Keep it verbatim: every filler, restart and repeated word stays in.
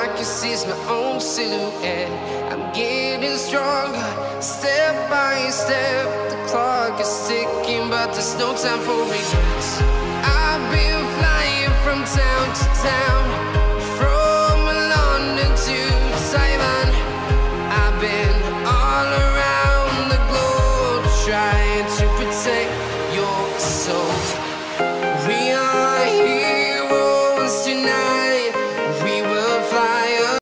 I can see is my own silhouette. I'm getting stronger, step by step. The clock is ticking, but there's no time for regrets. I've been flying from town to town,